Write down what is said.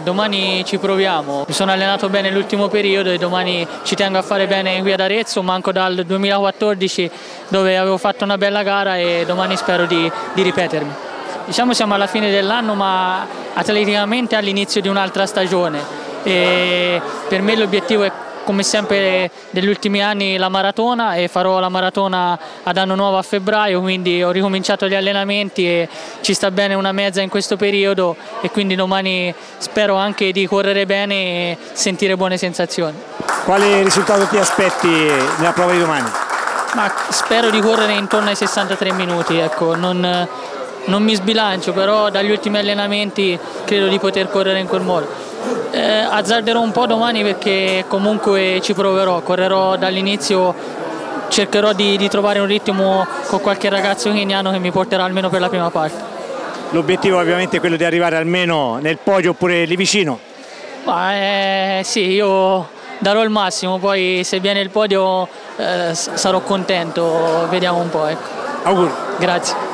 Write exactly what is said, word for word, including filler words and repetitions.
domani ci proviamo. Mi sono allenato bene l'ultimo periodo e domani ci tengo a fare bene qui ad Arezzo, manco dal duemilaquattordici dove avevo fatto una bella gara e domani spero di, di ripetermi. Diciamo siamo alla fine dell'anno ma atleticamente all'inizio di un'altra stagione e per me l'obiettivo è come sempre negli ultimi anni la maratona e farò la maratona ad anno nuovo a febbraio, quindi ho ricominciato gli allenamenti e ci sta bene una mezza in questo periodo e quindi domani spero anche di correre bene e sentire buone sensazioni. Quale risultato ti aspetti nella prova di domani? Ma spero di correre intorno ai sessantatré minuti, ecco, non, non mi sbilancio, però dagli ultimi allenamenti credo di poter correre in quel modo. Eh, azzarderò un po' domani perché comunque ci proverò, correrò dall'inizio, cercherò di, di trovare un ritmo con qualche ragazzo keniano che mi porterà almeno per la prima parte. L'obiettivo ovviamente è quello di arrivare almeno nel podio oppure lì vicino? Ma, eh, sì, io darò il massimo, poi se viene il podio eh, sarò contento, vediamo un po'. Ecco. Auguri. Grazie.